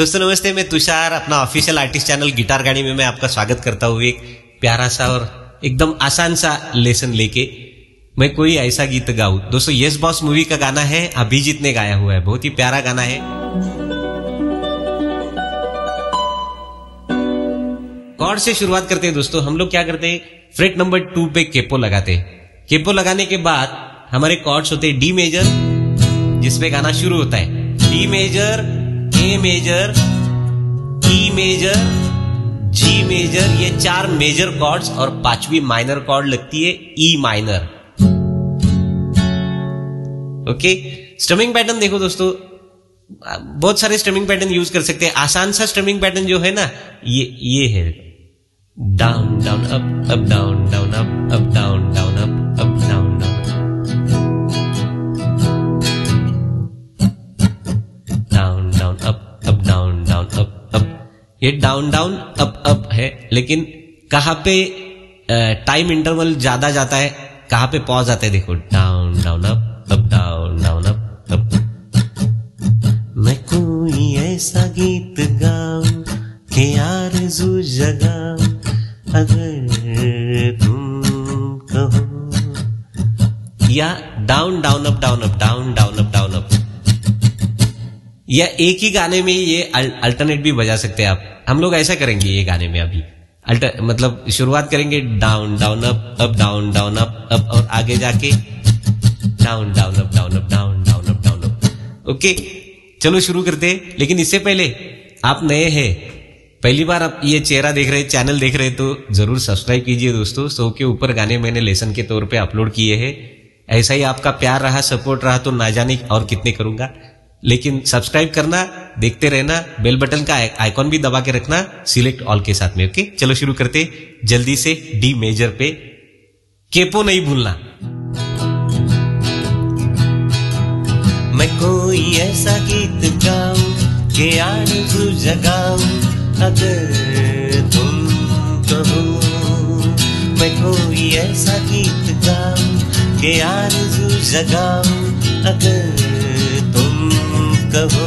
दोस्तों नमस्ते, मैं तुषार अपना ऑफिशियल आर्टिस्ट चैनल गिटार गाड़ी में मैं आपका स्वागत करता हूँ। एक प्यारा सा और एकदम आसान सा लेसन लेके मैं कोई ऐसा गीत गाऊं। दोस्तों यस बॉस मूवी का गाना है, अभिजीत ने गाया हुआ है, बहुत ही प्यारा गाना है। कॉर्ड से शुरुआत करते हैं दोस्तों। हम लोग क्या करते हैं, फ्रेट नंबर 2 पे केपो लगाते हैं। केपो लगाने के बाद हमारे कॉर्ड्स होते हैं डी मेजर, जिसपे गाना शुरू होता है, D major, A major, E major, G major, ये 4 मेजर कॉर्ड्स और 5वीं माइनर कॉर्ड लगती है E minor. Okay, strumming pattern देखो दोस्तों, बहुत सारे स्ट्रमिंग पैटर्न यूज कर सकते हैं। आसान सा स्ट्रमिंग पैटर्न जो है ना, ये है down down up up down down up down down up down down ये डाउन डाउन अप है। लेकिन कहां पे टाइम इंटरवल ज्यादा जाता है, कहां पे पॉज आता है, देखो down down up down down up. मैं कोई ऐसा गीत गाऊं कि आरज़ू जगाऊं, अगर तुम कहो, या down down up down up down down up down up, या एक ही गाने में ये अल्टरनेट भी बजा सकते हैं आप। हम लोग ऐसा करेंगे ये गाने में अभी, मतलब शुरुआत करेंगे down down up down down up और आगे जाके down down up down up down down up down up. Okay चलो शुरू करते हैं। लेकिन इससे पहले आप नए हैं, पहली बार आप ये चेहरा देख रहे, चैनल देख रहे, तो जरूर सब्सक्राइब कीजिए दोस्तों। 100 के ऊपर गाने मैंने लेसन के तौर पे अपलोड किए हैं। ऐसा ही आपका प्यार रहा, सपोर्ट रहा तो ना जाने और कितने करूंगा। लेकिन सब्सक्राइब करना, देखते रहना, बेल बटन का आइकॉन भी दबा के रखना सिलेक्ट ऑल के साथ में। ओके चलो शुरू करते जल्दी से। डी मेजर पे केपो नहीं भूलना। मैं कोई ऐसा गीत गाऊं कि आरज़ू जगाऊं, अगर तुम कहो। मैं कोई ऐसा गीत गाऊं कि आरज़ू जगाऊं, अगर कहो।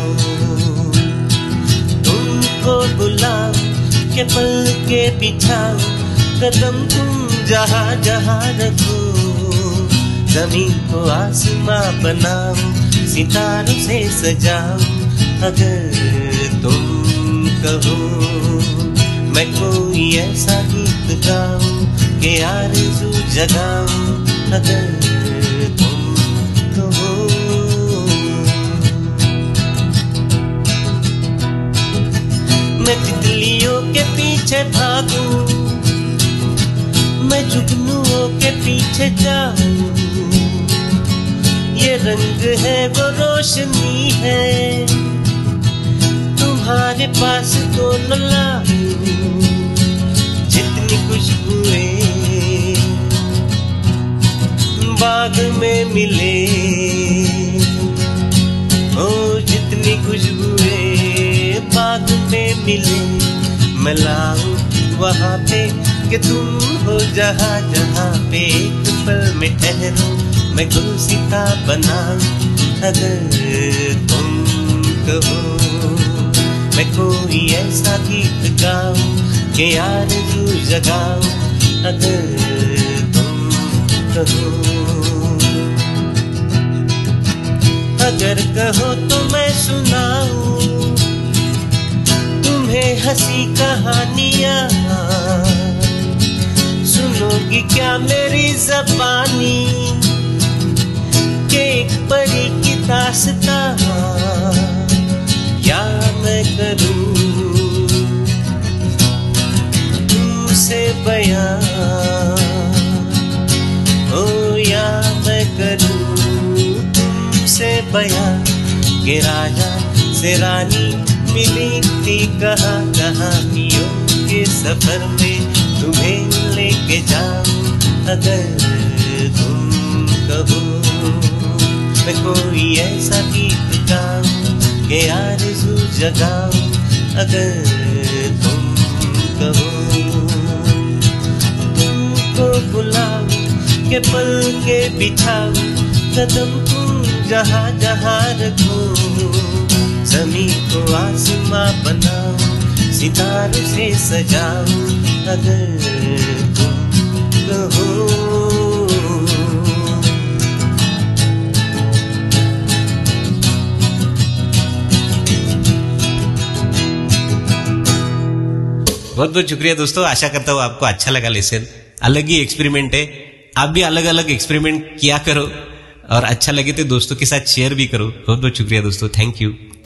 तुमको बुलाओ के पल के बिछाओ, कदम तुम जहां जहां रखो। जमीन को आसमां बनाओ, सितारों से सजाओ, अगर तुम कहो। मैं कोई ऐसा गीत गाऊं कि आरज़ू जगाऊं, अगर तुम कहो। मैं तितलियों के पीछे भागूं, मैं जुगनुओं के पीछे जाऊं। ये रंग है वो रोशनी है, तुम्हारे पास तो न लाऊं। जितनी खुशबुएं बाग में मिले, ओ जितनी खुशबुएं बाग में मिले, मैं लाऊं वहां पे कि तुम हो जहां जहां पे। एक पल में ठहरूं, मैं गुलसिता बनाऊं, अगर तुम कहो। मैं कोई ऐसा गीत गाऊं कि आरज़ू जगाऊं, अगर तुम कहो। अगर कहो तो मैं सुनाऊं हंसी कहानियां, सुनोगी क्या मेरी ज़बानी के एक परी की दास्तां, या मैं करूं तुमसे बयां, ओ या मैं करूं तुमसे बयां, कि राजा से रानी मिली थी कहाँ कहानियों के सफर में, तुम्हें लेके जाऊं, अगर तुम कहो। मैं कोई ऐसा गीत गाऊं कि आरज़ू जगाऊं, अगर तुम कहो। तुमको बुलाऊं के पल के बिछाऊं, कदम तुम जहां जहां रखो। जमीन को आसमां बनाऊं, सितारों से सजाऊं, अगर तुम कहो। बहुत बहुत शुक्रिया दोस्तों, आशा करता हूँ आपको अच्छा लगा लेसन। अलग ही एक्सपेरिमेंट है, आप भी अलग अलग एक्सपेरिमेंट किया करो और अच्छा लगे तो दोस्तों के साथ शेयर भी करो। बहुत बहुत शुक्रिया दोस्तों, थैंक यू।